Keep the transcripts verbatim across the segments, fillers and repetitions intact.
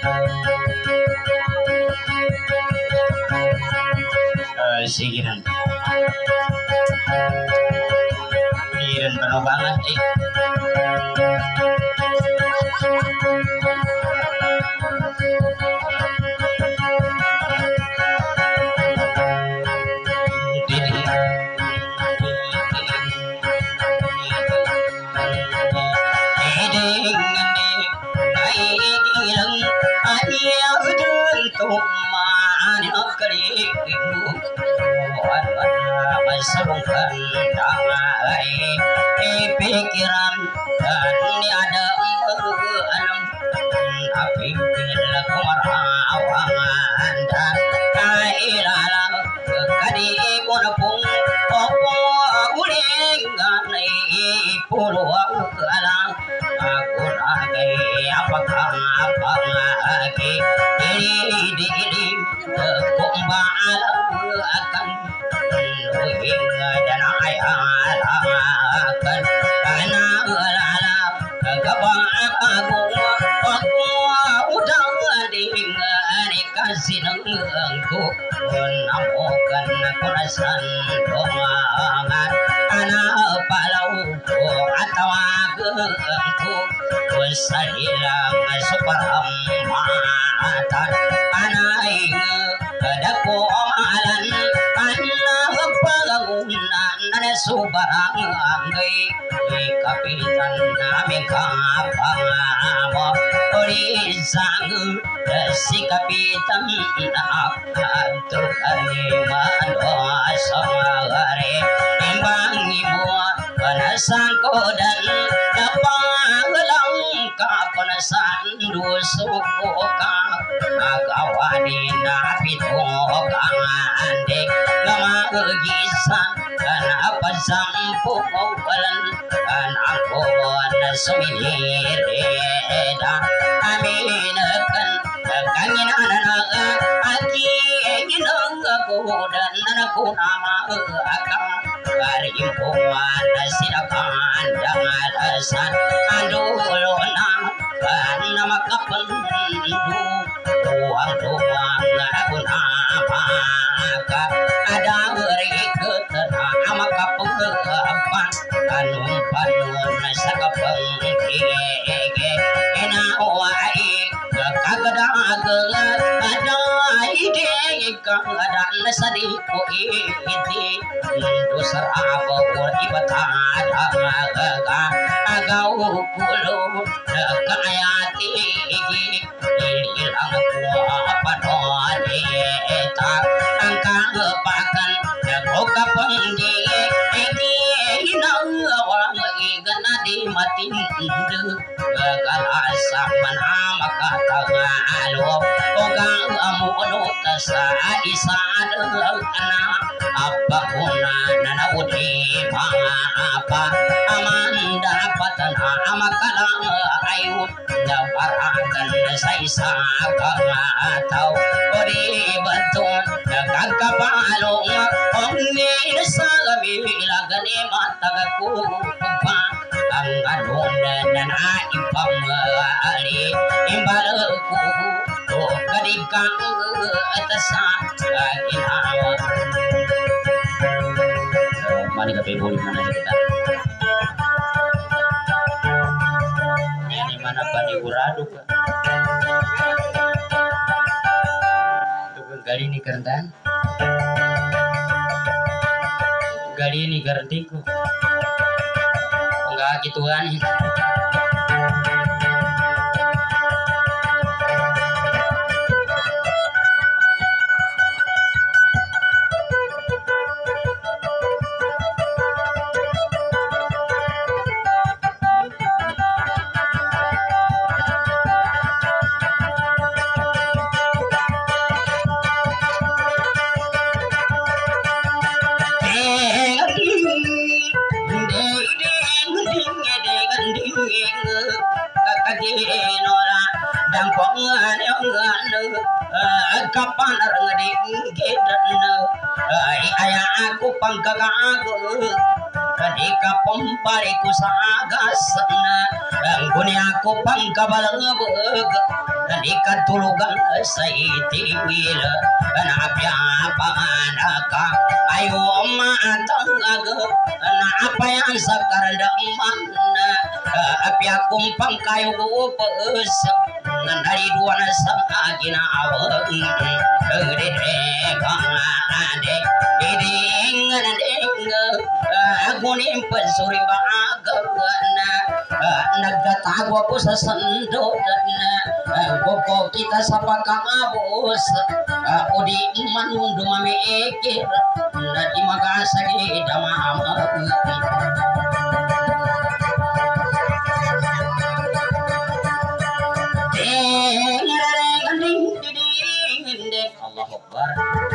Sigiran Sigiran penuh banget sih. Masukkan damai pikiran dan ada enam tapi bila kumarawan dan kailalang kadi pun pun opo ulingan puluhan kalang aku lagi apakah apa lagi diri diri kumbal akan dan ayalakan karena lala kebang aku aku udah dengan kasih nengku namokan kurasan doangan anak palau atau aku usah hilang superam mata anak ada komalan nana subarang anggai kapitan nami kapamo ori sang si kapitan akanto kalimano samagare embang ibu panasan kodan napanglang kapanasan dusuka agawani napito kangande namagisan apa sampu kawalan anakku na sumilireda amin kan kangin anak aki ingin aku dan anakku nama akang karimpuan silakan jangan alasan aduh nama kapendu uang doang aku nama ada berikut ama kapenggapan anum panun sakapengge ena wae kagadagelan ada ide kang ada sadi ko iti dosar abo ibatada aga agau kulo kayati ilang ko panon eta angkang pakan ko kapengge di mati galasa manama katangalo ogang amuno tasa isad ana apa kuna nanawudi apa amanda patana amakalang ayut naparagan sa isa kamatao ori baton nagkakapalong ongin sa gamila gani matagaku pa ang anong nanaipang ali imbalku o kadikang atasa ginawa mari ka pebuli mana kita ini mana pani uradu ka tukang kali ini kerentan kali ini garantiku enggak gituan kapan ngadi gedena ay aya aku pangkagago kadi kapempariku sagasna angguni aku pangkabalebeg dan ikatulugan saiti wila anapya panaka ayo matangag na apa yang sakarda mana apya kumpang kayo gupes dari dua sama ginawa ade ade iding ding aku ni pensuri bagana nagtatago ko sa sandot na koko kita sa pagkakabos o di manung dumamikir na di magasagi damama Allahu Akbar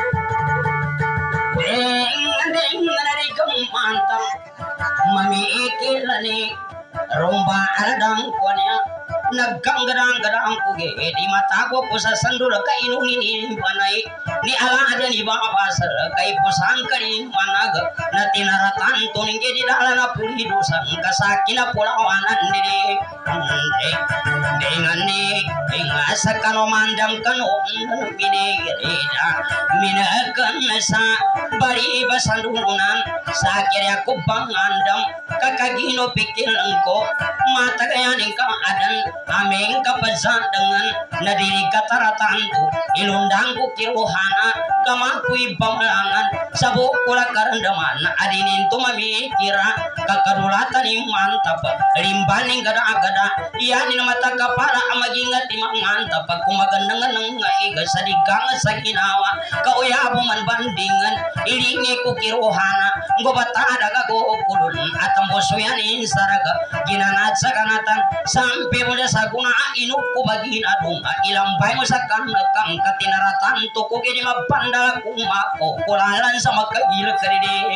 deng dari kemantang mamikir ni rumba adang kuanya nagkang gadang-gadang kuge di mata ko sa sandul kainungin ini panai ni ala ada ni babasar kai pusan kari manag na tinaratan tuning di dalana puli dosa kasakina pulawanan diri dengan ni ingasa kano mandam kano bine gereda minakan sa bari basandunan sakirya ko pangandam kakagino pikir engko mata kaya ka adan ameng kapazan dengan nadiri kataratantu ilundangku kiruhana kamakui pamalangan sabuk kula karandaman adinin tumamikira kakarulatan imantap rimbaning gada-gada iyanin mata kapala amagingat imangantap pagkumagandangan ng ngaiga sa digang sa ginawa kauyabu man bandingan ilingi ku kiruhana ngobatada kagukulun at ang busuyanin saraga ginanat sa kanatan sampai mo sa guna inuku bagi adunga ilambay mo sa kanakang katinaratan tuko kini mapandala kumako kulalan sa magkagilak karidi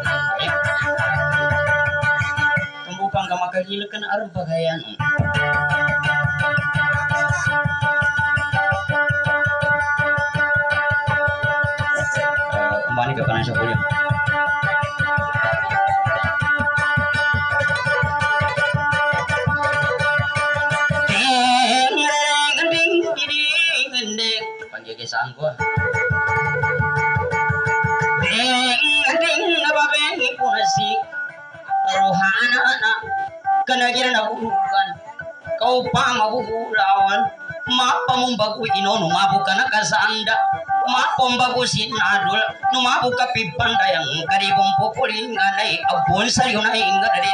tumbupang ka magkagilak ka na aram pagayan kembali ke kanan sepuluh kesan gua deng deng nababeng ipunasi rohana na kanagira na bukan kau pa mabulawan mapamumbagu inono mabuka na kasanda mapombagu sinadul numabu ka pipandayang karibong pupuling anay abon sa yun ay inga dari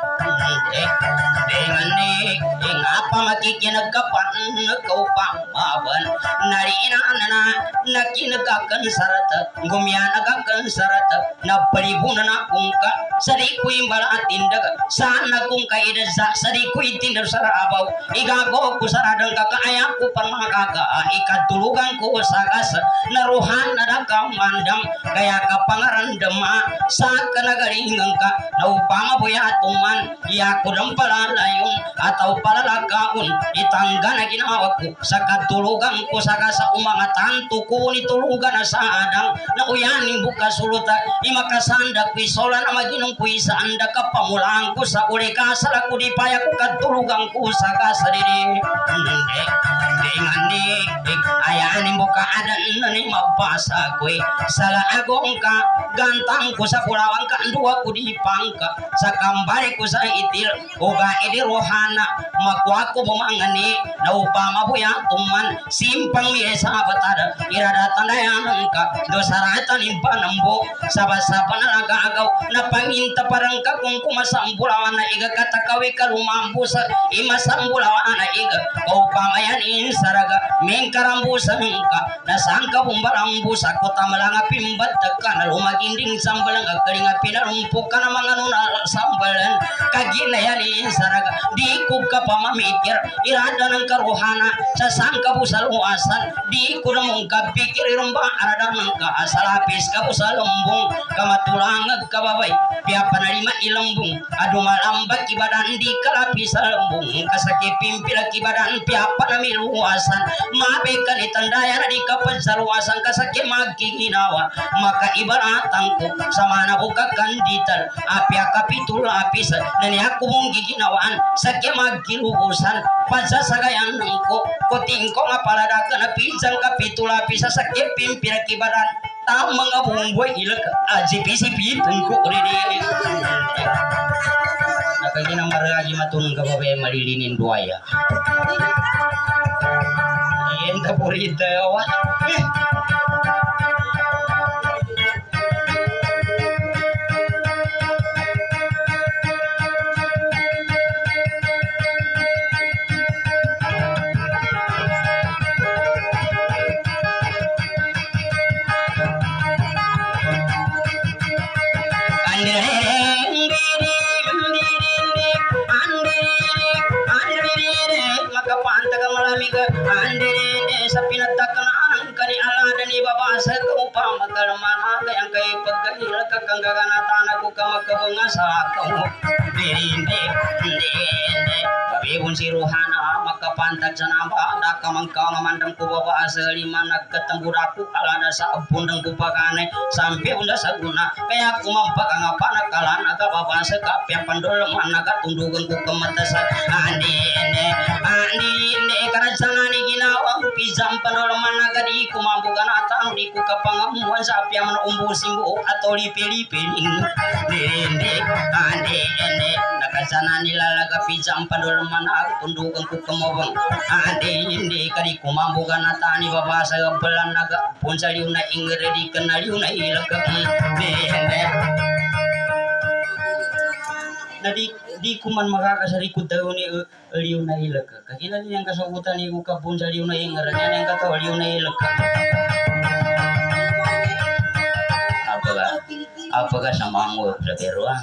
dengan ni ingapa makikinagkapan kau pamaban narina na nakinagakan sarata gumyanagakan sarata napalibuna na kungka sarikuy malatindag sana kung kaida sa sarikuy tindag sarabaw igago ko saradang kakaaya ko pamagaga ikatulugan ko sagas naruhan na nakamandam kaya kapangarandama sa kanagaringan ka naupang buyatuman iya ko ng palalayong ataw palalagaon itangga na ginawa ko sa katulugan ko saka sa umangatan tuko ni tulugan na sa adang na uyaning bukas suluta imakasanda kwisola na maginong kwisa anda ka pamulang ko sa uli kasala ko di paya ko katulugan ko saka sa diri dengan ni ayanin buka adan na ni mabasa ko sala agong ka gantang ko sa kulawang ka andua ko di pangka sa kambari ko sa itil uga edi rohana makuha ko bumangani na upama buya tuman simpang miye sa batada iradatan dayanang ka dosaratan impanambo sabasa panalagagaw na panginta parang ka kung kumasambulawan na iga katakawi ka lumambo sa imasambulawan na iga upamayan insaraga mengkarambusan ka nasangka bumbarambusa kutamlang apimbat ka na lumaginding sambalang agaling apinarumpok ka na mga nunal sambalan kaginayan insaraga di ko ka pamamikir irada ng karuhana sa sangka po sa luwasan di ko na mong kapikir irumba arada ng kaasalapis ka po sa lumbong kamatulangag kababay piya panalima ilambong adumalambag kibadan di kalapis sa lumbong kasakipim pila kibadan piya panamiluwasan mabeka ni tandaya na di kapag sa kaluasan kasakit magkikinawa maka ibaratan ko sa mana buka kandital api akapitul apis nani aku mong giginawaan sakit magkilubusan pansa sagayan ko kuting ko nga palada ka na pisang kapitul apis sa sakit pimpira kibaran tam mga bumboy ilag aji pisi pitun ko rin nakaginang maragi matun ka babae malilinin duaya Enta purita wa. Babasa ko upang magkaramahan kayang kay pagkahila kakanggaganatan ako ka magkabangasa ako hindi hindi hindi babibon si Ruhana makapantag sa namba nakamangkaw nga mandang ko babasa lima nagkatambur ako alada sa abundang kupakanay sampai unda sa guna kaya kumampak ang panakalan nagababasa ka piyang pandol man nagatundugan ko kamatasan hindi hindi hindi hindi karasana ni ginawang pisang pandol man nagadi kumambugan atang di ko kapangamuan sa apya man umbusing buo atau lipi-lipi dende ande ande nakasana nilalaga pisang pandol man tundugan ko kamawang ande ande kadi kumambugan atani babasa gabelan naga punsaliw na ingredi kenaliw na ilag dende na di di kuman makakasarikod daw ni liw na ilag kakina din ang kasagutan ni ko kapun sa liw na ingran yan ang katawa liw na ilag apakah apakah sama anggur sa keruan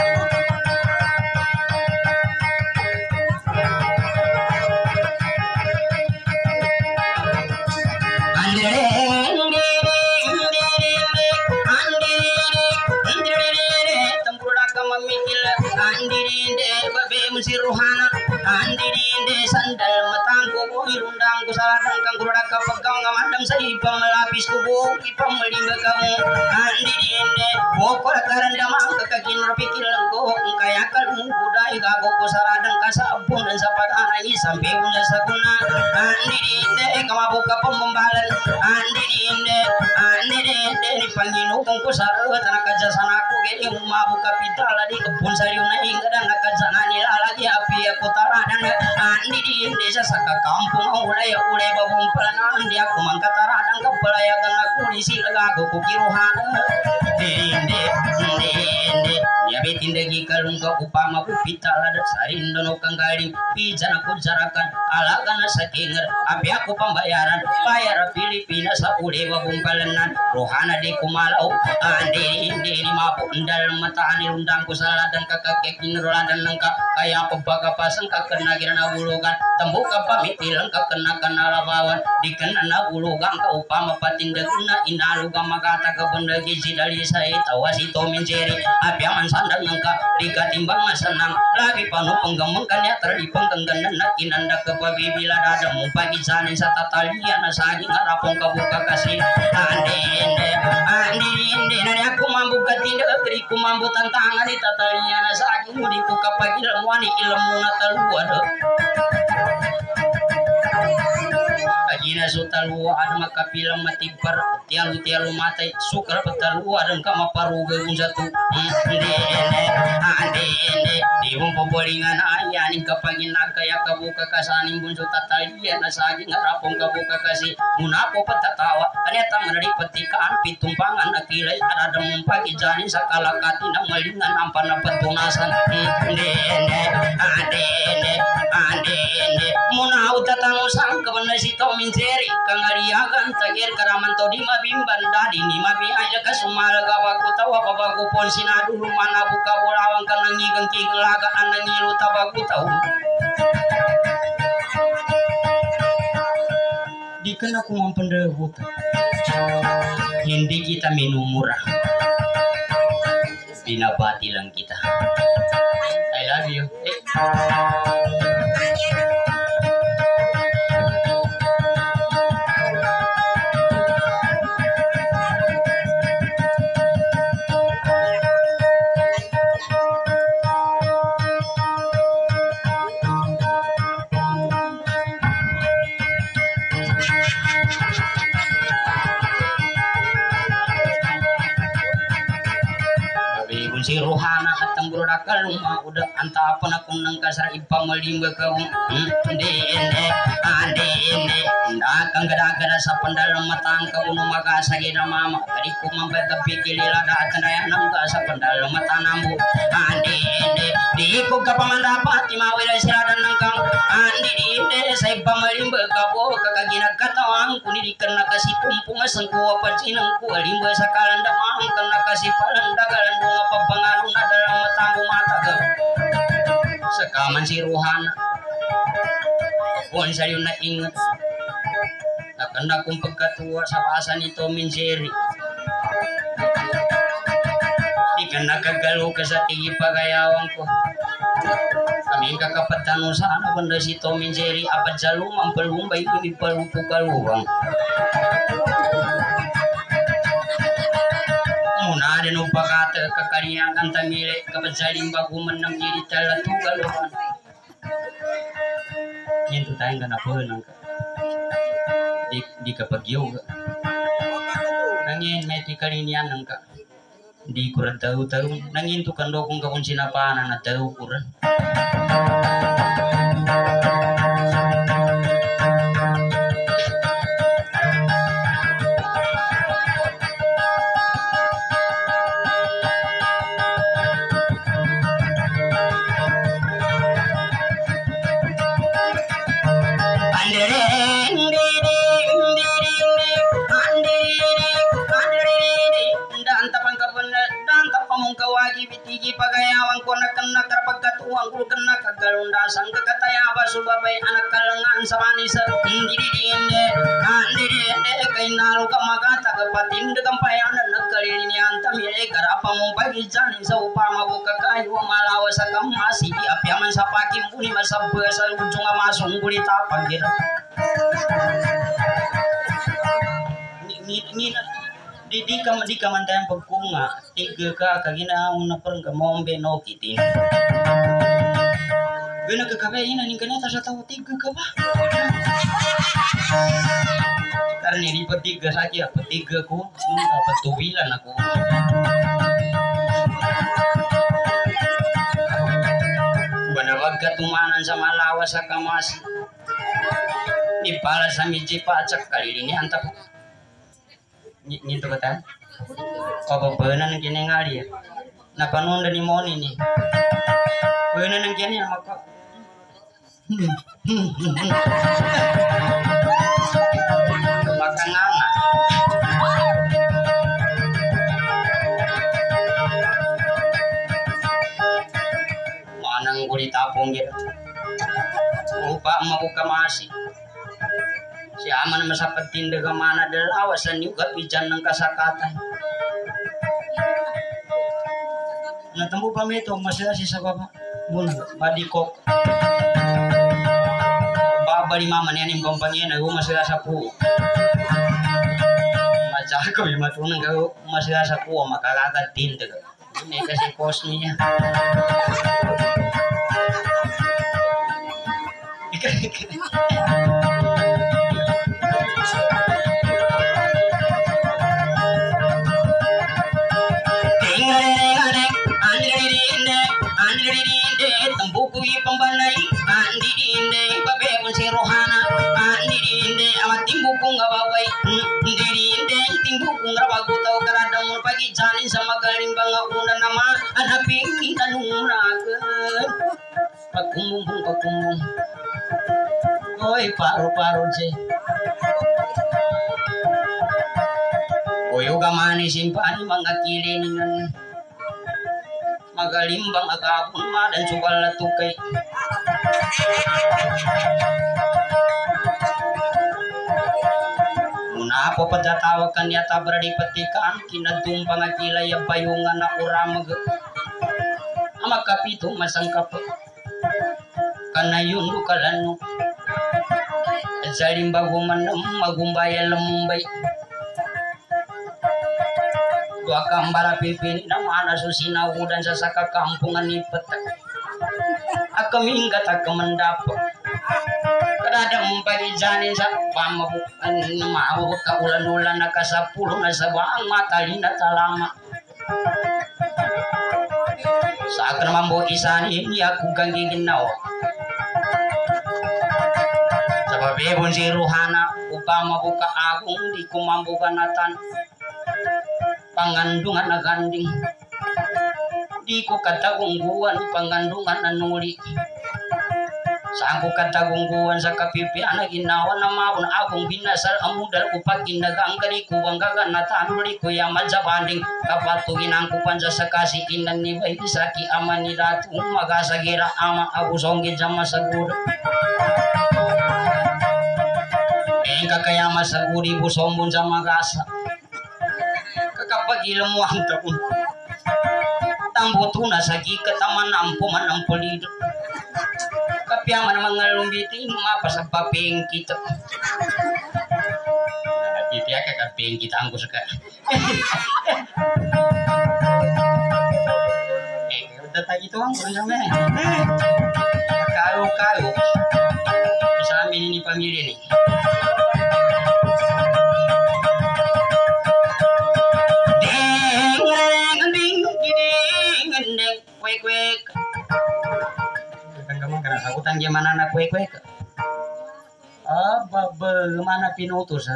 si Ruhana andirinde sandal matangko ko irundang ko sa kang kurak kapag kang ngamandam sa ibang malapis ko buong ipang malinga kamo andirinde mo ko karandamang kakakinrapikil ko kaya kalmungkuday gago ko sa radang kasabunan sa pag-anay sampai una sa guna andirinde kamabuka pembambalan andirinde andirinde ni Panginoon ko sa rawat nakadyasan ako kaya umabuka pitala di kebun sariw na inggadang nakadyasan nila lagi api aku taradan andi di desa saka kampung ulay ulay babung pelanan dia aku mangkat taradan ke pelayagan aku di silaga aku kiruhan dende dende dia betin degi kalung ke upama kupita lada sarindono kang garing pijan aku jarakan alagan sakinger api aku pembayaran bayar Filipina sa ulay babung pelanan rohana di kumalau andi indi ni mabuk ndal mata ani undang ku saladan kakak kinroladan nangka kaya pembaga pasang kakena kirana bulugan tembuka pamitilang kakena kana labawan dikena na bulugan ka upama patindagna inaluga magata ka benda gizi dari saya tawasi to menceri apiaman sandang nangka dikatimbang masanang lagi panu penggemengkan ya terdi penggenggan na kinanda ke pabibila dada mumpagi janin sa tatalian na saging harapong kabuka kasih ande ande ande ande nani aku mampu katinda keriku mampu tantangan di tatalian na saging mudi ku kapagil wani ilmu na taluan Agina so talua ada makapilang matipar tialu tialu matai sukar petalu ada kama paruga unjatu ande ande ande ande diwong pobolingan ayani kapagin nakaya kabuka kasani bunso tatalian na saging harapong kabuka kasi munapo patatawa kaneta menari petikaan pitumpangan nakilay ada mumpagi janin sakalakati na malingan ampan na patunasan ande ande ande ande ande ande munau tatang sang kabanay si Tommy Jerry kangariagan tagir karaman to di mabimban dadi ni mabi aja kasumalaga baku tawa babaku pon sinadu mana buka bolawang kan nangigang kiglaga anangilu tabaku tahu diken aku mempendehu hindi kita minum murah binabati lang kita I love you eh. lembur dakal rumah udah anta apa nak kunang kasar ipa melimba kau ende ende ande ende dakang gara-gara sa pandal matang kau nu maga sagina mama kadi ku mambe tapi kilila datang daya nang ka sa pandal matanambu ande ende di ku kapamandapat timawira siradan nangkang ande ende sa ipa melimba kau kakagina katawang kuni dikenna kasih tumpung sengku apa cinang ku limba sakalan damang kena kasih palandagalan bunga papangalun na dalam matambu mata ke sekaman si ruhana pun saya na ingat nakanda kong pagkatua sa bahasan ni Tom and Jerry di ka nakagalo ka sa tigi pagayawang ko kami kakapatano sana banda si Tom and Jerry apat sa lumang palumbay ini palupo kaluwang muna ada nupa kata kekariangan tamile kapajalim bagu menang diri tala tugaluan itu tayang kana peunang di di kapagyo nangin may tikarinian nang ka di kurang tahu tahu nangin tu kando kung kakun sinapana na tahu kurang pagayawang ko na kena karpagkatuwang ko kena kagalundasan kakataya basubabay anak kalangan sa manisa hindi diinde hindi diinde kay nalo ka magata kapatid kampayanan nagkalinian tamile karapa mong pagijani sa upama buka kayo malawa sa kamasi apyaman sa pakim puni masabba sa ujung amasong gulita paggira ni ni di di kam di kamantayan pagkunga tiga ka kagina una perang ka mombe no kitin gana ka kabe ina ning kaneta sa tawo tiga ka ba karena di petiga saja petiga ko nung patuwilan ako banawag ka tumanan sa malawas sa kamas ni para sa miji pacak kali ini antap nyito kata apa benar kini ngali ya na panunda ni moni ni benar nang kini maka maka nganga manang guli tapong gitu upa mau kamasi si aman masapat tinda ka mana dalawasan juga pijan ng kasakatan natambo pa mito masaya si sa baba bun badikok baba ni mama niyan yung kumpanya na masaya sa po majako yung matunang ka masaya sa po makalagat tinda ka ini kasi kos niya tembuku pembanai andi dinde babe pun si rohana andi dinde amat timbuku ngababai dinde timbuku ngabagu tau karadang pagi janin sama garing bangga una nama anak pingi tanurakeun pakumbung pakumbung oi paru-paru je koyo gamani simpani mangakiliningan magalimbang agapon ma dan subal na tukay muna po padatawag kanyata beradi petikan kinatumpang akilay payungan na uramag amakapito masangkap kanayon lukalano saling baguman magumbaya lamumbay dua kambala pipin na mana susina udan sa saka kampungan ni petak akami ingat akamandap kadang pagi janin sa pamabukan maabot ka ulan-ulan na kasapulong na sa buang matalina talama Sakna mambo isani ni aku ganggi ginaw. Sebab ebon si ruhana upama buka agung di kumambo kanatan. Pangandungan na ganding. Di ko katagungguan pangandungan na nuli. Saan ko katagungguan sa kapipian na ginawa na maun akong binasal ang mudal ko pag ginagang kari ko ang gaganatan uli ko yaman sa banding kapatugin ang kupan sa sakasiinan ni Bayi Saki aman ni Datu magasagira ama abusonggit sa masaguro eh kakaya masaguri busombon sa magasa kakapag ilam mo ang tapon tambuto na sa gikataman ang puman ang polido kapiyaman ang mga lumbiti mapasang paping kita nagpipiyaka ka kaping kita ang gusto ka eh datang itu ang gusto namin kayo-kayo sa amin ini pamilya ni ding ding ding ding ding kwek kwek karena sakutan gimana anak kue-kue ke apa bagaimana pinutus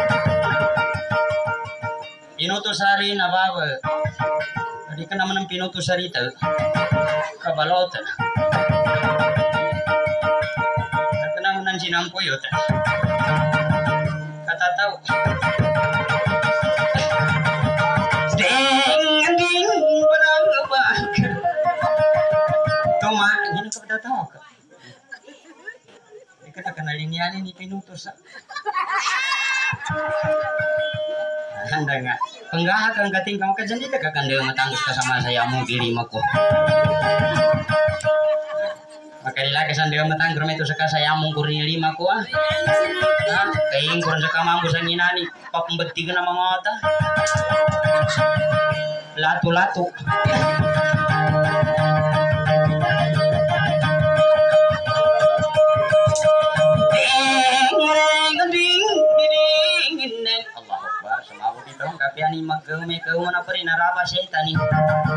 pinutus hari na baba di kana man pinutus hari ta kabalot kana man sinampo yo ta kata tahu ding ding barang ba toma ini kepada tahu kita kenal ini ini pinutus anda nggak penggahat ang gating kamu kajan dito kakanda matangos kasama saya mo girim ako makalila kasan dia matanggur itu saka saya mo kurni lima ko ah kaing kurang saka mambo sa nginani papembeti na mga mata latu-latu kapiani magame kau mana peri naraba setan ini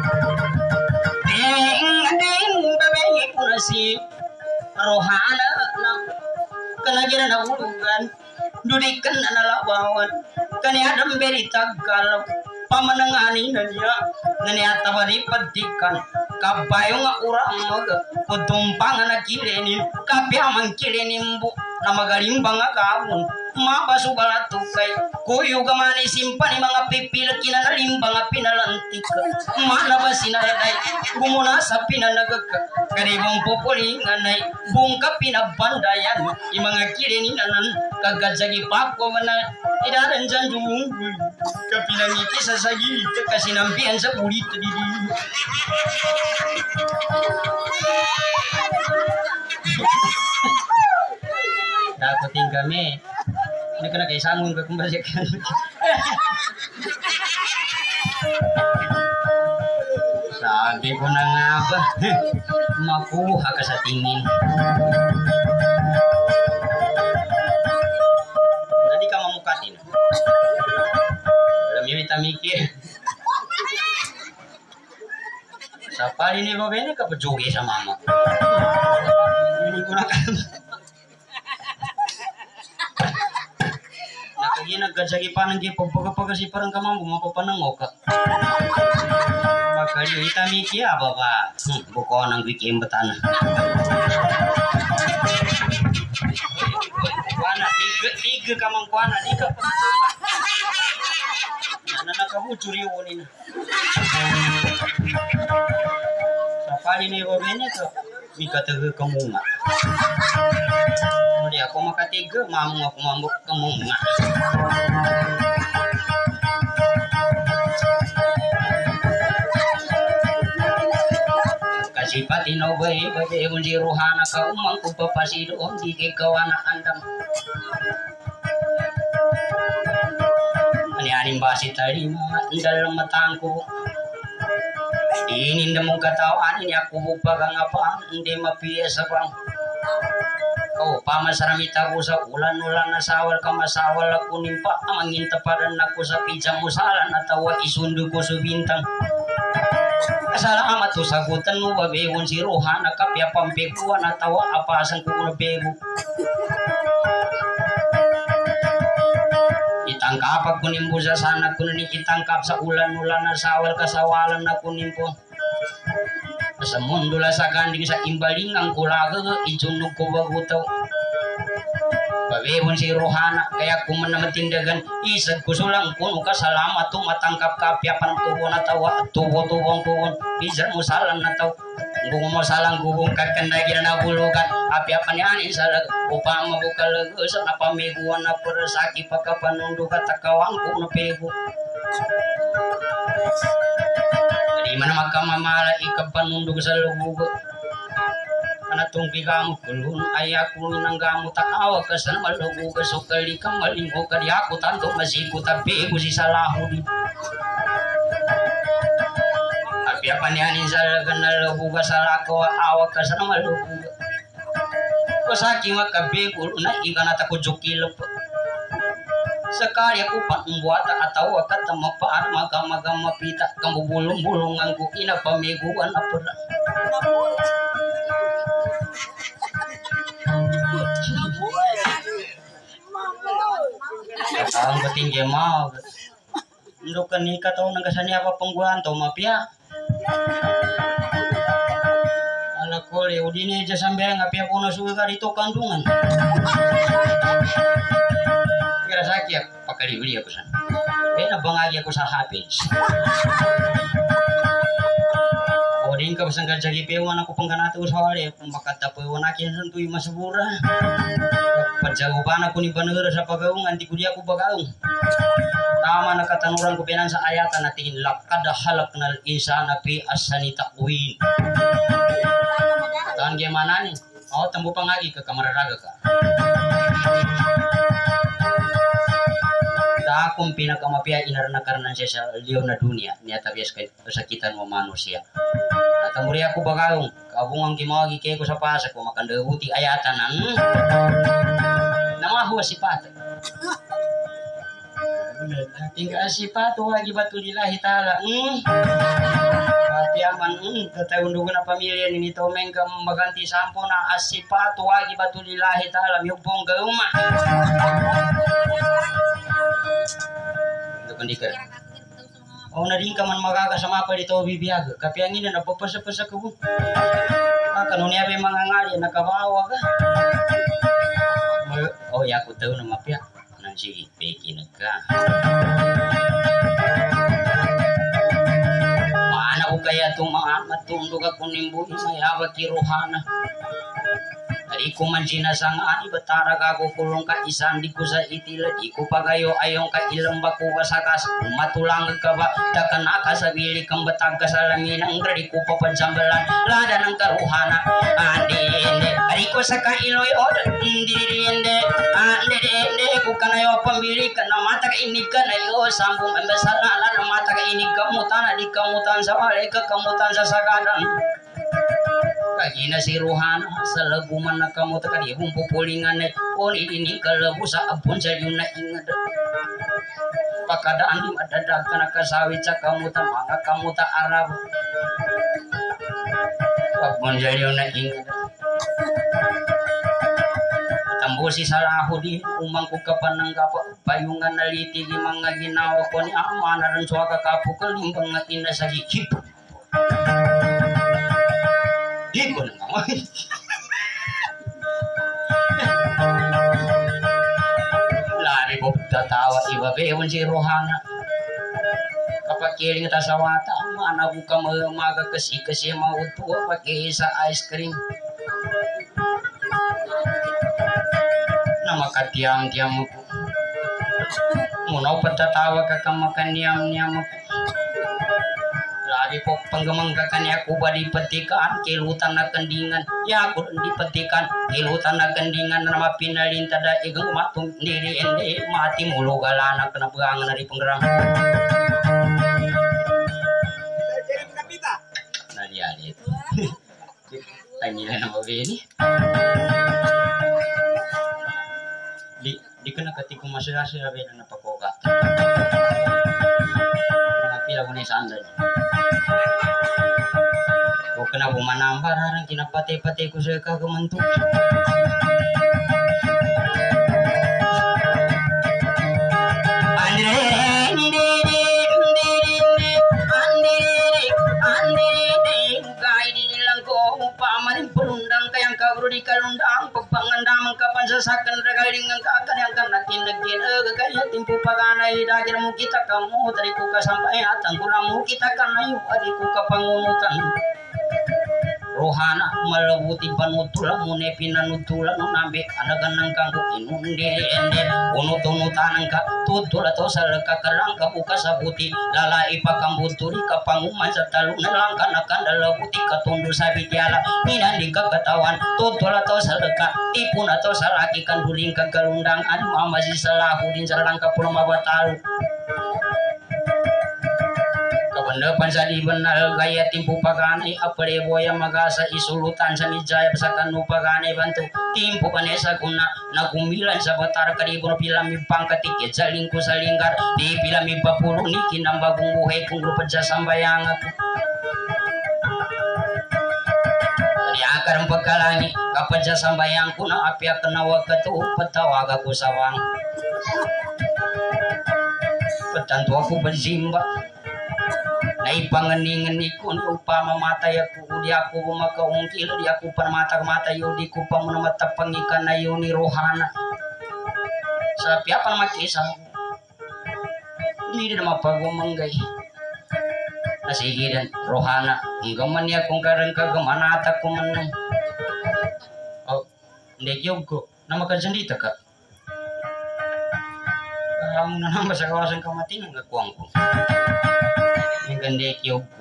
ding ding bebe punasi rohana na kanagira na ulugan dudikan na lawawan kani adam beri tagal pamanangani na dia nani atabari padikan kabayo nga urang mag kutumpang na kileni kapya man kileni mbu na magalimbang nga kaun mabasu balatukay kuyo gamani simpani mga pipil kinanalimbang nga pinalantik mana ba sinaraday gumuna sa pinanagag karibang pupulingan ay bungka pinabandayan yung mga kirininan kagadsagi pako man na idaran dyan dumunggoy kapinangiti sa sagi kasinampian sa ulit didi dapatin kami ini kena kayak sanggung ke kembalikan sabi ko na nga ba makuha ka sa tingin nadi ka mamukatin alam yung itamikir sa pari ni babene ka pajogi sa mama ini ko na ka nakagi nagkadsagi pa ng gipagpagpag si parang kamang bumapapanangok ka makali itamiki apa ba hmm, buko ng wikim batan kuana tiga tiga kamang kuana di ka na nakabucuri unin sa pali ni babene to mika taga kamunga dia ako makatiga mamong ako mambok kamunga kasipati no bay bay unji rohana ka umang ko papasido om di ke kawana andam ani anim basi tadi ma dalam matangku ini ndamo katawan ini aku bupagang apa hindi mapiesa bang oh pamasaramita ko sa ulan-ulan na sawal ka masawal ako nimpa amangin taparan ako sa pijang musalan at tawa isundo ko sa bintang Kasalamat to sagutan mo babewon si Rohana kapya pampeguan at tawa apasan ko na bego. Itangkapag kunin po sa sana kunin itangkap sa ulan-ulan na sawal kasawalan na kunin po. Sa mundo la sa ganding sa imbaling ang kulaga ijunog ko bagutaw. Babewon si Rohana kaya kuman na matindagan isag ko sulang kuno ka salamat to matangkap kapyapan tuwo na tawa tuwo tuwong tuwon bisan mo salang na taw kung mo salang gubong kakanda gina na bulugan apyapan yan isalag upang mabukal sa napamiguan na perasaki pagkapanundo katakawang ko na pego. Di mana magkamamala ikapanundog sa lubog. Anatong bigamot kulun ay ako nang gamot takawa ka sa malubog so kali kang malinggo kadi ako tanto masiko tabi ko si salaho di. Apya panyanin sa lagan na lubog sa lako awak ka sa malubog. Ko sa aking makabi ko na ikan at ako jukilop. Sekali aku pambuat atau akat tempat magam-magam mapita kamu bulung-bulungan ku ina pamiguan apa ang batingge mau ndok nikah tau nang kasani apa pengguan tau mapia ala kole udine aja sampai ngapia puno suga dito kandungan. Kira sakit pakai beli aku sana. Kena bangagi aku sa habis. Odin ka basang kajagi pewan aku pengganatu sawale kumbakata pewan akin sentui masubura. Pajawaban aku ni bener sa pagaung anti kudia aku bagaung. Tama na katanuran ko penan sa ayatan natin lakad halaknal insana fi asani takwin. Kataan gimana nih? Oh tembu pangagi ke kamar raga ka. Akong pinakamapia inarana karena saya sa liyaw na dunia niya tabias kay kesakitan mo manusia. Natamuri ako bagaong kabungang gimawagi kay ko sa pasa ko makandabuti ayatan ang namahuwa si Pato. Tinggal si Pato lagi batulillahi ta'ala. Hmm. Tapi aman hmm, tatayundugan na pamilya ni Nito Mengka maganti sampo na si Pato lagi batulillahi ta'ala miyubong gauma. Kandika. Oh na din ka man magakasama pa dito bibiyag. Kapiangin na napapasa-pasa ko. Ah, kanunya pa yung mga ngali nakabawa ka. Oh ya ko tayo na mapya. Nang sige, peki nagka. Maana ko kaya itong mga matundog ako nimbuhin may hawag ki Rohana. Di ko man sinasangaan ibatara ka ko kulong ka isan di ko sa itila di ko pagayo ayong ka ilang bako kasakas matulang ka ba dakan ka sa bili kang batag ka sa laminang gradi ko papansambalan lada ng karuhana andi ende ari ko sa kailoy od indi ende andi ende ko kanayo pambili ka na mata ka inig ka na yo sambung embasala na mata ka inig kamutan di kamutan sa wale ka kamutan sa sagadan. Kagina si Rohana sa laguman na kamot kadi bumpo pulingan ay oni ini kalabu sa apun sa yun na ingad. Pakadaan di madadag ka nakasawit sa kamuta mga kamuta Arab. Apun sa yun na ingad. Tambusi sa laho di umang ko kapan ng kapo payungan naliti di mga ginawa ko ni ama na rin suwa kakapo kalimbang na ina sa hikip. Di ko na ngamoy. Lari ko tatawa iba bewon si Rohana. Kapag kiling ta sa wata, mana buka maga kasi-kasi mautuwa pake sa ice cream. Na makatiyam-tiyam ko. Munaw patatawa ka kamakan niyam-niyam ko. Lari po panggamang kakani ako ba di patikan kilutan na kandingan ya ako di patikan kilutan na kandingan na mapinalinta da igang matung niri ende mati mulo galana kana buangan na di penggerang naliali tanya na mabini di di kana katiku masira-sira bena na pakokat pila ko ni sa andan. O kena bumanambar harang kinapate-pate ko sa kagamanto. Di kalundang pagpangandamang kapansasakan regaling ng kakaryang kanakin nagkinaga kaya timpo paganay dagir mo kita kamu dari ko kasampayatan kulang mo kita kanayo adi ko kapangunutan rohana malabuti panutulan mo ne pinanutulan no nabe anagan ng kanggo inundi ende unut-unutan ka tutula to sa kakarang ka bukas sa buti lalai pakambuturi kapanguman sa talong lang kanakan dalabuti katundo sa bidyala minandi ka katawan tutula to sa ka ipuna to sa laki kanduling kagalundang adi mamasi sa lahu din sa lang kapulong mabatalo Benda pansadi benar gaya timpu paganay apare boya magasa isulutan sa mijaya pasakan no paganay bantu timpu panesa kuna nagumilan sa batar karibon pilami pangkatik jaling ko sa linggar di pilami papulo ni kinambagong buhay kung grupo sa sambayang ako di akar pagkalangi kapag sa sambayang ko na apya kenawag katu patawag ako sawang petantu aku berzimba Naipangani-ngani ko ni upama matay ako di ako bumakaungkil di ako panmata-mata yo di ko pa muna matapangikan na yo ni rohana sa piapan makisa di na mapagumanggay nasigidan rohana hanggang man niya kung karang kagamanata ko man nang oh hindi ko na makasandita ka ang nanamba sa kawasan kamatin ang kakuang ko yung ganda kiyog ko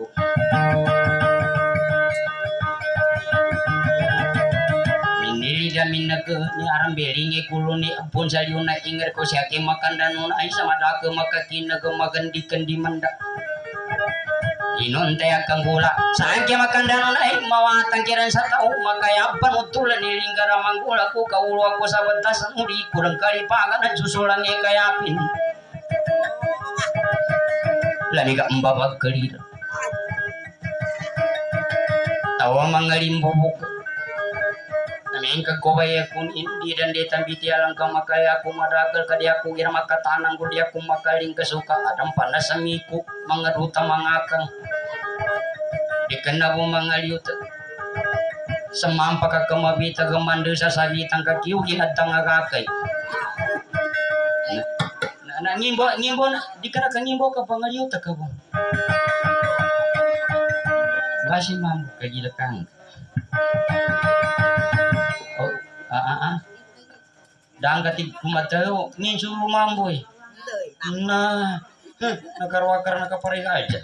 minili damin na ke ni aram beringi kulo ni ampun salyo na ingar ko siya ke makan danun ay sama dake makakin na magandi-kandi manda inon tayo kang gula saan ke makan danun ay mawatang kiran sa tao makayapan utulan ni linggara manggula ko kaulo ako sa batas muli kurang kalipagan at susulang ikayapin lani ka mbabag kalira tawa mangalimbo namin kagkobay akong hindi dan detan bitialang ka makaya ako madagal kadi ako gira makatanang ko di ako makaling kasuka adang panas sa miku mga ruta mga kang di ka na po mga liuta samampa ka kamabita gamando sa sabitang kakiw hinatang agakay na ngimbo ngimbo na di ka nakangimbo ka pangaliw ta ka ba basi mam kagilakang oh ah ah ah dang katig kumatayo ngin suru mamboy na nakarwakar nakaparig aja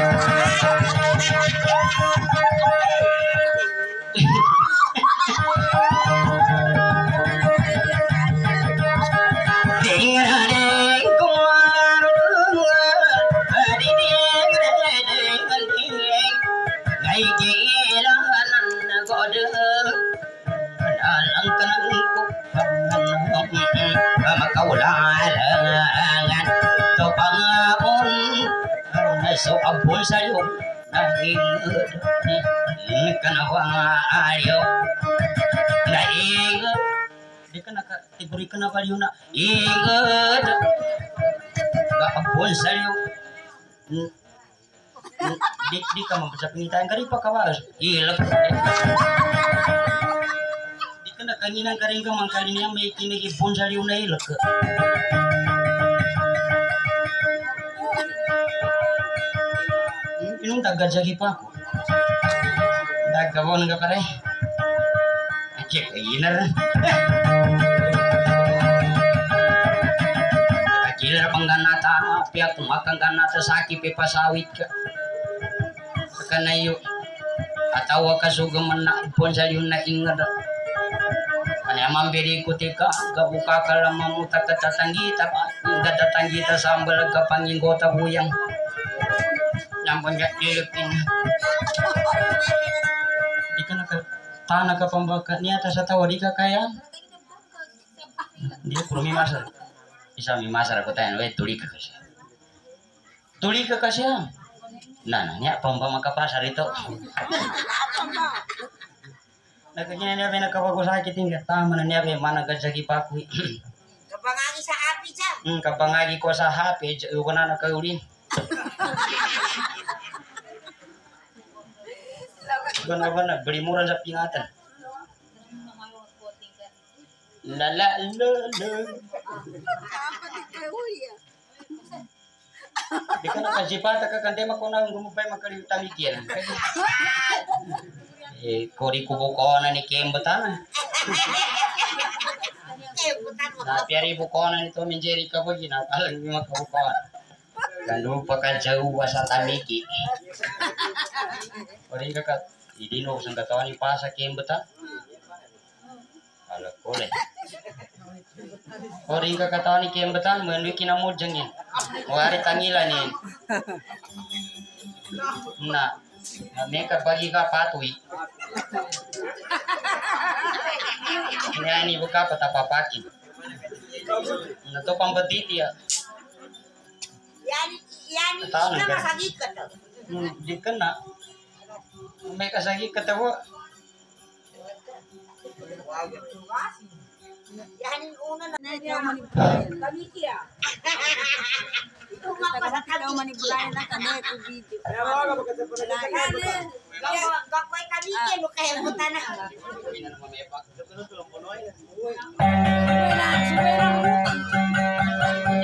so abol sayo nanging kanawa ayo naing di ka naka tiburi ka na baliw na ingod ka abol sayo di di ka mabasa pingitaan ka rin pa kawas ilap di ka nakanginang ka rin ka mangkalin niya may kinigibon sayo na ilap ka Inung taga jagi pa ako. Dagawon nga pare. Cek ginar. Gilar pangganata pihak makan ganata sakit pe pasawit ka. Kanayo atawa ka sugam na pon sa yun na ingad. Kanya mambiri ko tika kabuka ka lang mamuta ka tatanggita pa. Inga tatanggita sambal ka panginggota buyang. Nampun gak dilupin di ka naka tanah ka pambaka ni atas atawa di ka kaya dia puro mi masar isa mi masar ko tayo we tuli ka kasi tuli ka kasi Nah, nanya pompa maka pasar itu. Naganya niya ba nakapagusakit nga tama na niya ba mana gajagi paku. Kapangagi sa api dyan. Hmm, kapangagi ko sa happy, ko na nakaulin. Benar-benar beli murah sa pingatan. Lala lala. Di ka nakasipata ka kante makuna gumupay makalimutamikir. Eh, kori kubo ko na ni Kembatan. Nah, piari bukonan itu menjadi kabo gina alang lima kabupaten. Dan lupa kan jauh wasa tamiki. Kori kakak idi no sang katawan ipasa Kembatan. Ala kole. Kori kakak katawan Kembatan menduki namu jengin. Wari tangilanin. Nah, mereka bagi ka patui. Ini ini buka petapa paki. Nah, to pambedit ya. Yani, yani, Tahu sila kan? masagi ka to. Hmm, dikena. Mereka sagi ketawa. Yani, una na Nagaw man ni Brian. Ito nga pa sa Nagaw man ni Brian na kanya ko video. Gakoy kami kaya kaya buta na. Supera, supera mo.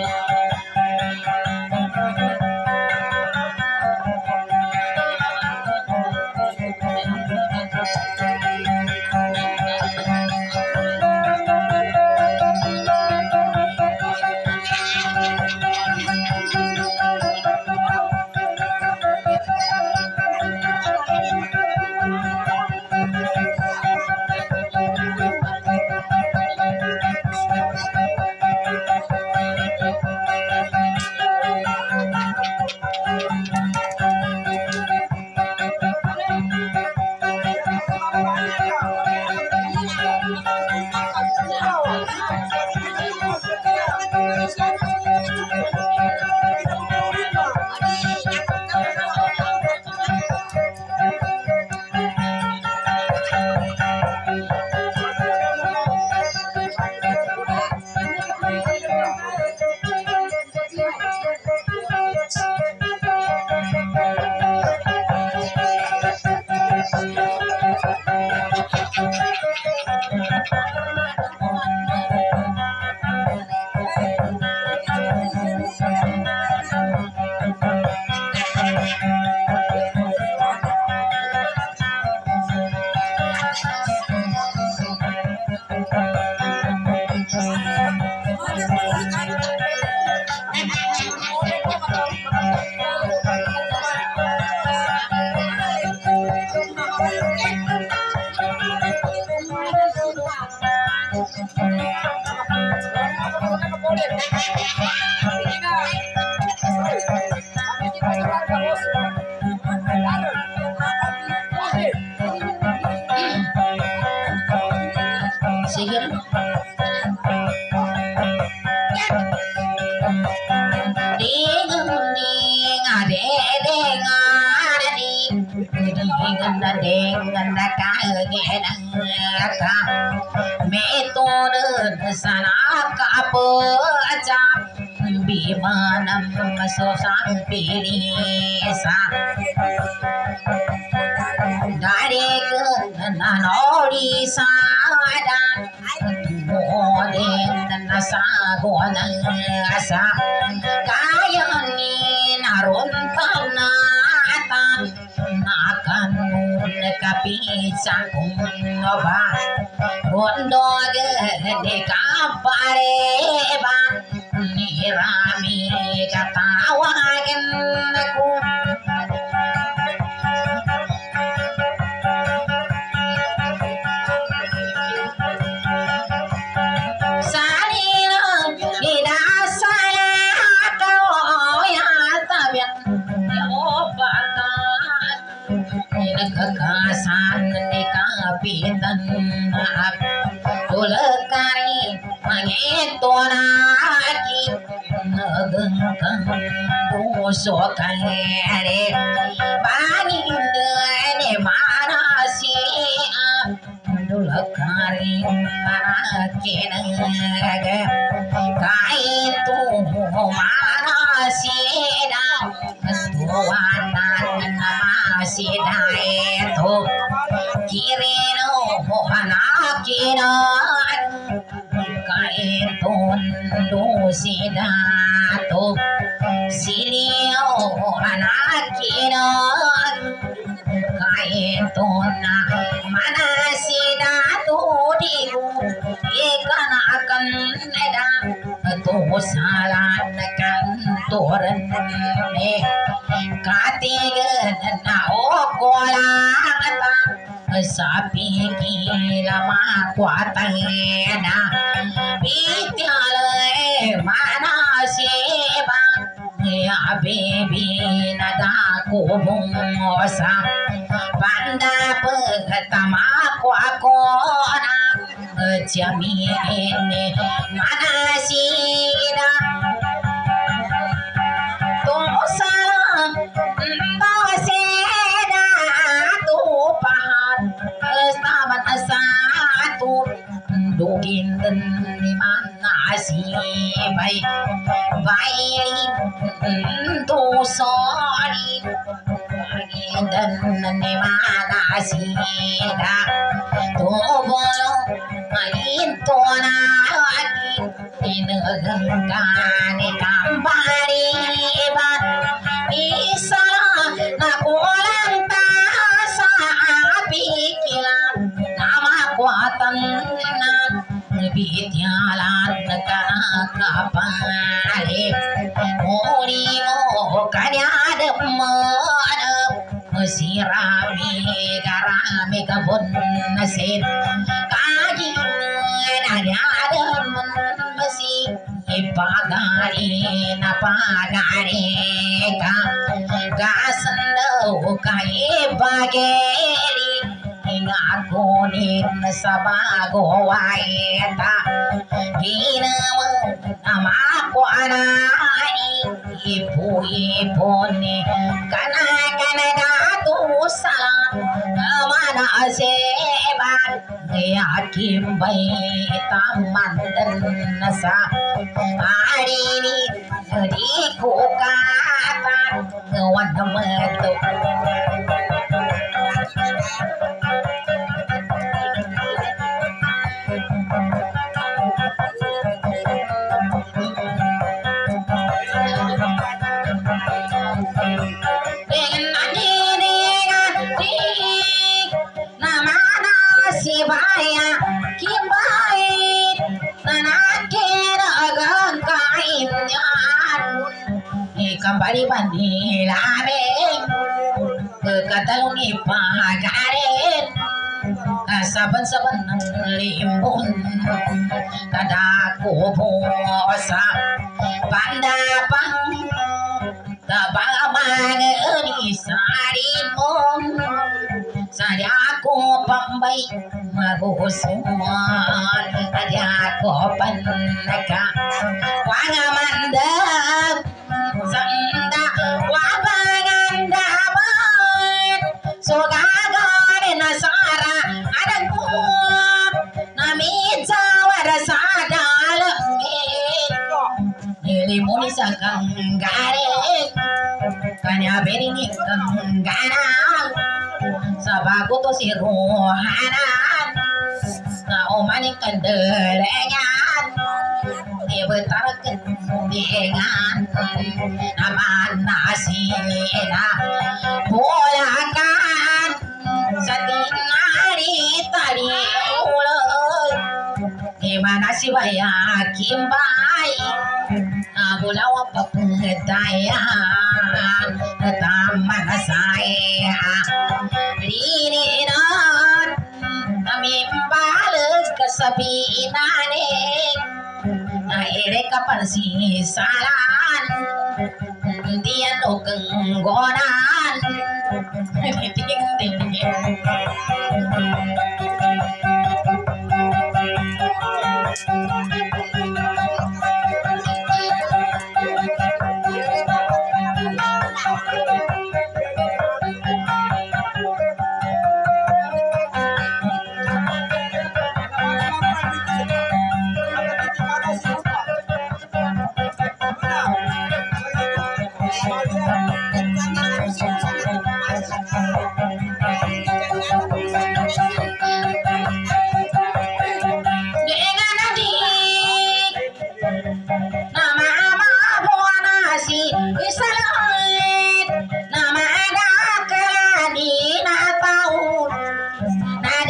Sige. Bimanam sosang pilisa dari kenanori sadan moden nasagona asa kaya ni narun tanatan nakan kapisang kumba rondo de kapare ba nirami katawagan aku kekasan ni kapitan tulekari mangetonaki negengkang tusuk kare bangin ne manasi dulakari manakin kai tu manasi da tuanan namasi dai tu kireno hanakina kaitun dusidatu silio anakina kaitun manasidatu diu ikanakan neda tu salan kantoran me katigan na okolata sapi kila makwatena bityale manasiba ya bebi nada kumosa panda pegtama kwakona jamine manasida tosalam toseda tupahan estaban satu dugin ni manasi bai bai tu sorry dan ni manasi da tu bolo main tu na inagangkani kambari ibat isa na kulang tasa pikilan nama kuatan na bityalan nakakapali muri mo kanyadap manap sirami garami kabun nasin kagin nanyadam masi ipagari napagari ka kasando kay bageri ngakunin sa bago waita ginawa nama ko anay ipu-ipu ni kana kana datusa mana aseban yakin bay taman dan nasa hari ni di ko katan wala mato Sibaya kimbait nanakin agang kainyan ikambali bandilame katalong ipagarin saban-saban ng limbon kadako sa pandapang tabamang enisarin mo Sadi ako pambay magusuman Sadi ako panaka Wangamandap Sanda wapangandaman So gagarin na sara Adang ko Namit sa wara sa dalamit Nilimuni sa kanggarin Kanya berinik kanggaran Sabago to si Rohanan na umaning kandelengan ibetar kendingan naman nasina bulakan sa tinari tari ulay gimana si Baya Kimbay bulaw ang papagdayan tama na saya lininan kami balik ke sabinanik na ere kapan si salan dian o genggonan ting ting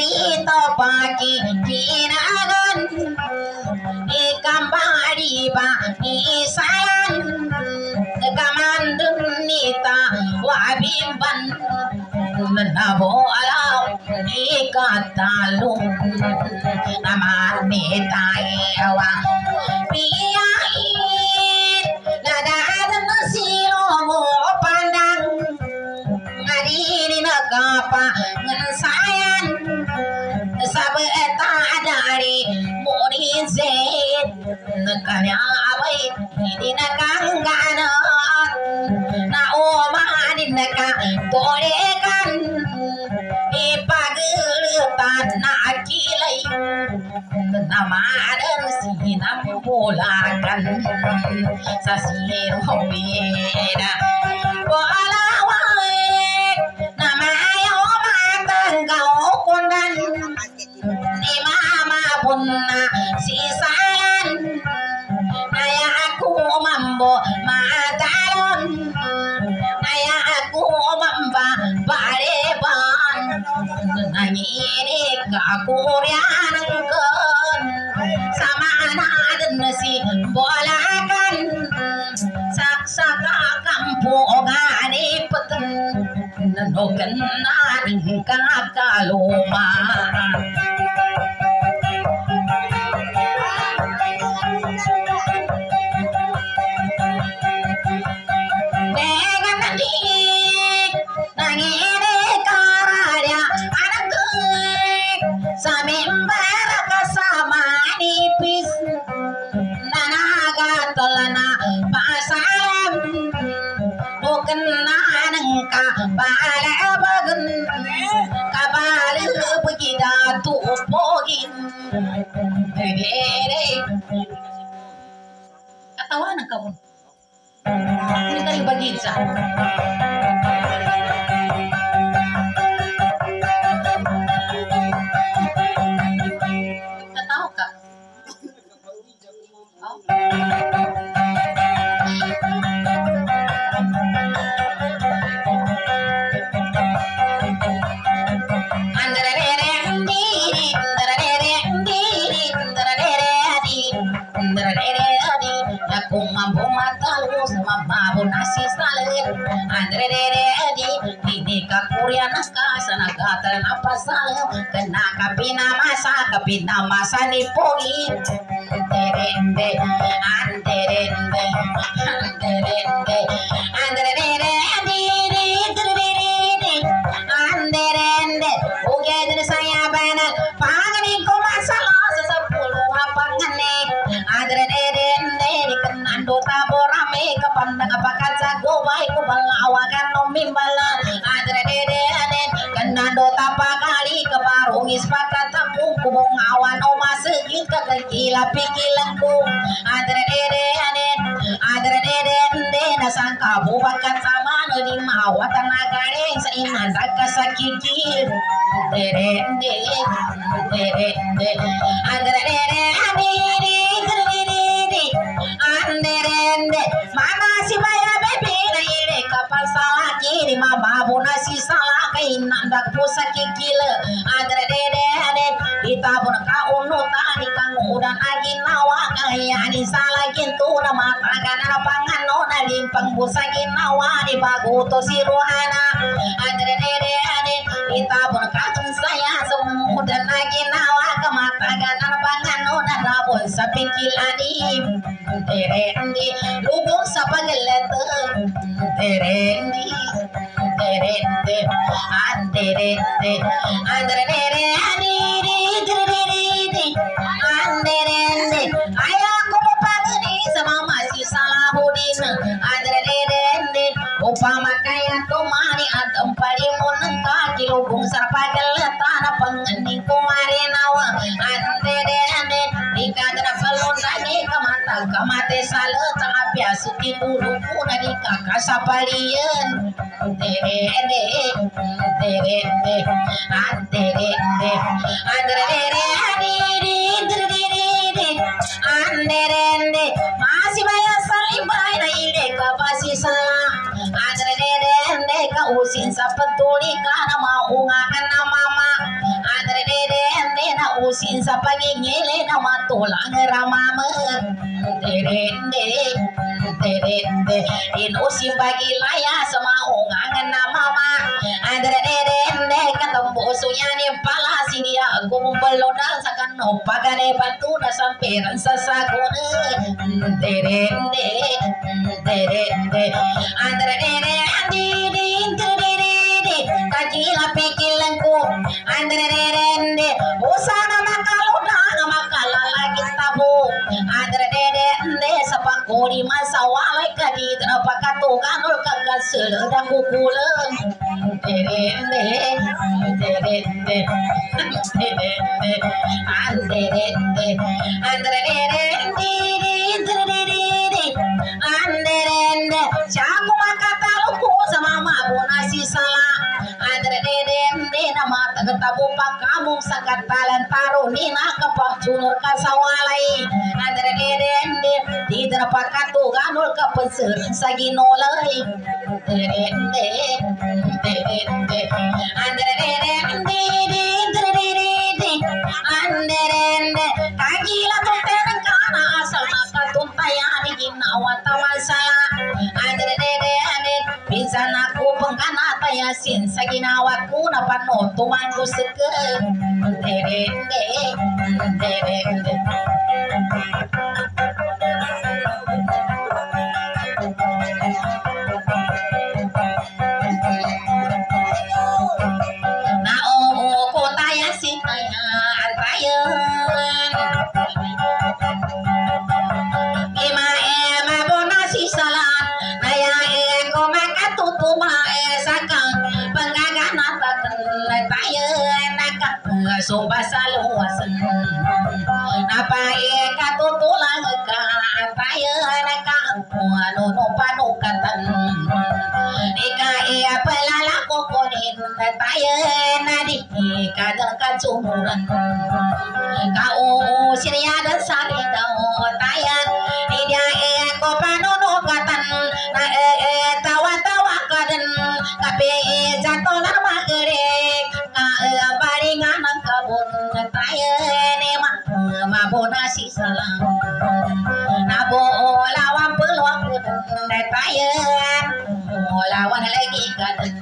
dito pagi kinagan ikam bari ba isayan kamandun nita wabimban nabo alaw ikatalong naman nitayawa piyait nadadan na silo mo pandang ngadini nagapa ngansayan sabi dari murid zed nagkanya abay hindi nakangganan na umanin naka tolekan ipagulutan na akilay namadan sinamulakan sa siromina walaway na mayo matanggaw kundan ni mama pun na sisayan kaya ako mambo matalon kaya ako mamba bareban nanginig ako riyan kon sama natin na si bolakan saksaka kampo ganipot nanogan na ng kakaluma dengan nandik nanginig karaya anak samimbar kasama nipis nanagatalana pasalam bukan nanangka balabagan kabali begida tupogin dere katawanan kamu ini kali bagitsa tahu kak aku mampu matalu sama mampu nasi salad andre dere di ini kakuria naska sana gata napa salam kena kapina masa kapina masa ni pogi dere de andre de andre de andre dere di di dere di andre de oke jadi saya benar pangani ko masala sepuluh apangane andre dere Nando taborame kapanda kapakat sa gubay ko balawagan no mimbala adre dere anen kanando tapakali kaparungis pakatampu kubong awan o masegit kakakila pikilan ko adre dere anen adre dere ende nasang kabubakan sama no di mawatan nagaring sa inan sakasakikil dere ende dere ende adre dere aniri anderende mana si baya bebe na ile kapal salah kiri ma babu na si salah kai nandak pusa kikil adre dede ade kita pun ka unu tani kang udan agi nawa kaya ni salah kintu na mata kana pangan no na limpang pusa ginawa di bagu to si rohana adre dede ade kita pun ka saya sumudan agi nawa ka mata kana pangan no na rabon sa pikilani terendi lubong sa pagalat terendi terende anderende anderende aniri terende anderende ayaku mapagani sama masih Salahuddin anderende upama kaya tumani atam pari munangka di lubong sa pagalat na pangani kumari nawa anderende dikadra falon lagi kamata kamate sale tengah biasa dulu pun di kakak sapalian terende terende anderende anderende adiri diriri anderende masih banyak salimbai na ile kapasi salah anderende ka usin sapetuli kana mau ngakan mama anderende usin sa pagingili na matulang ramama derende derende inusin bagilaya sa maungangan na mama derende katambuso yan yung pala siya gumumpalodal sa kano pagane bantu na sampiran sa sakuna derende derende derende kajila pikilan ko andrerende usana makaluda makalalagi tabo andrerende sa pakuri masawalay kadit na pakatuganol kagasulda kukulang derende derende derende andrerende andrerende andrerende siya kumakatalo ko sa mama bunasi sala adredende na matagtabo pa kamong sa katalan paro ni nakapagsunor ka sa walay adredende di na pakatuganol ka pasir sa ginolay adredende adredende adredende adredende kagila tunterang kana asal makatuntayan ginawa tamasala adredende bisa naku pengkanata yasin sa ginawa ko na panotuman ko sa ka derende derende na oo ko tayasin tayan tayan ima ema bonasi salat naya eko makatutuma esakang pengaganata tayan nakak sumba saluasan apa eka tutulang ka tayan nakak ano no panukatan ika iya pelala kokonin tayan nadi kadang kacumuran kau siria dan sari kau tayan dia eko panukatan na e tawa-tawa kaden kape jatuh nama gerek ka baringan ang kabun tayan mah mabonasi salam nabo lawan peluang kudan tayan lawan lagi kaden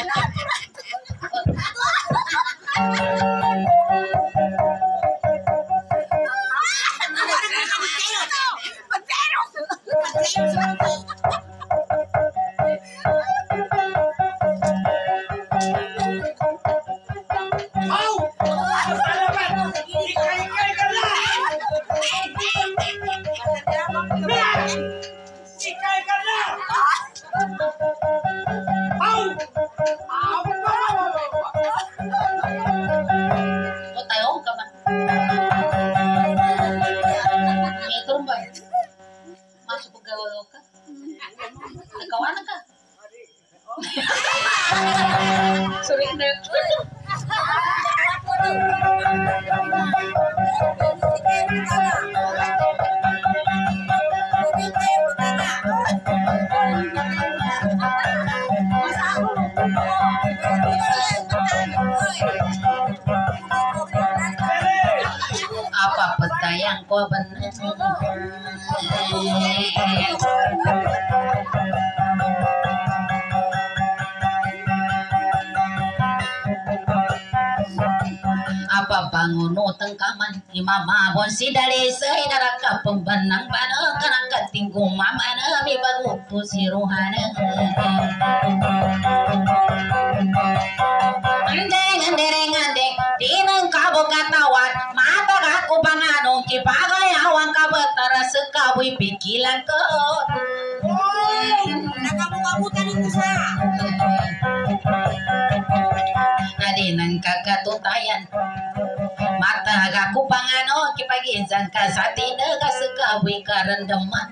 Tayo. sayang ko bener. Apa bangun tengkaman imama bon si dari sei daraka pembenang bana kana katinggu mama na mi bagutu si ruhana andeng andereng andeng dinang kabo katawan mata aku bangano ki bagay awang kabatara sekawi pikilan ko Nakabuka-buka ning usaha. Adinang kakatutayan mata aku pangano kipagizan ka sa tinaga sekawi karandaman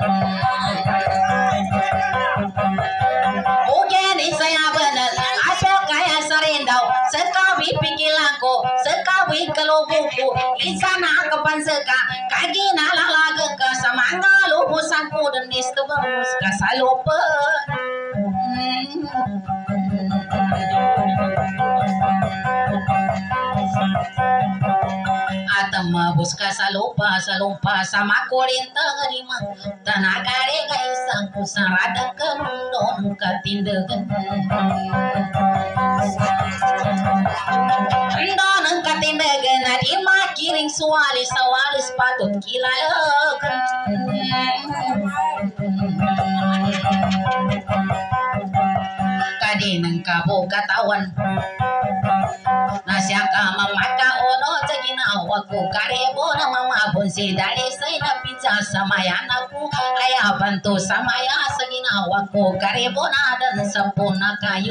Ugen saya benar aso kaya sarindaw sekawi pikilan ko sekawi kalubuko isana kapan seka kagi nalalaga ka sa mga lubusan ko dan istubamus ka sa lupan Atamabos ka sa lupa, sa lupa, sa makulinta garima tanagare ka isang kusarada ka nundon katindagan nundon ang katindagan na di makiring suwalis sa walis patut kilalagan kadinang kabo katawan nasya ka mamaka ono sa ginawa ko karebo na mamabon si dali say na pizza sa mayan ako kaya banto sa maya sa ginawa ko karebo na dan sa puna kayo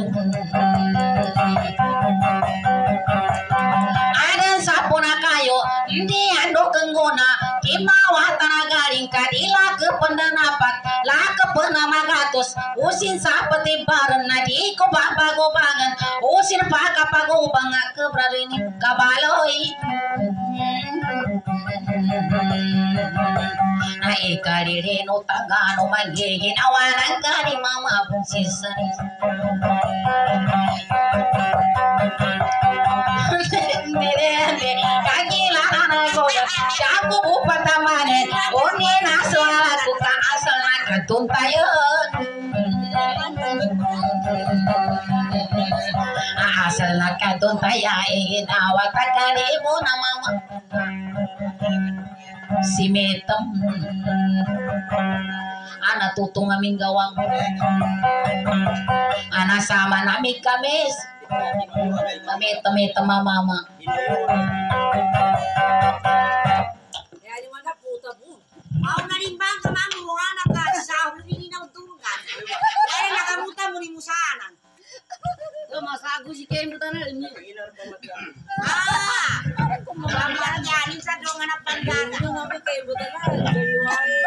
adan sa puna kayo hindi ando kengguna kimawa tanagaring kadila ke pendanapat la ke penamagatos usin sa patibaran na di ko babago-bangan usin pa kapagubang ke brarini kabaloy na ikarireno tagano magiginawanan ka ni mama bunsisari kagilaan ako siya ko upatamanin uni na suala ko ka asal na katuntayon asal na katuntayain awat takalibo na mama si Metem ana tutong aming gawang ana sama nami kamis Metem-metem mama Ya di mana puta bu? Mau nanimbang ka mamu anak ka sa huli na utungan. Eh nakamuta mo ni musanan. Tuh masa aku sih kayak buta na ini. Ah. Pambayaan sa dongan na pandana. Itu ngapain kayak buta na? Dari wae.